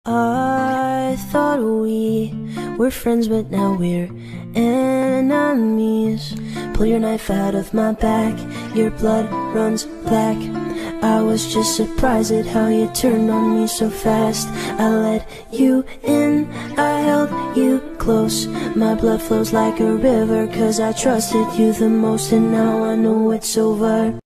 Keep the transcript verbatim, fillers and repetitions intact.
I thought we were friends, but now we're enemies. Pull your knife out of my back, your blood runs black. I was just surprised at how you turned on me so fast. I let you in, I held you close. My blood flows like a river, 'cause I trusted you the most, and now I know it's over.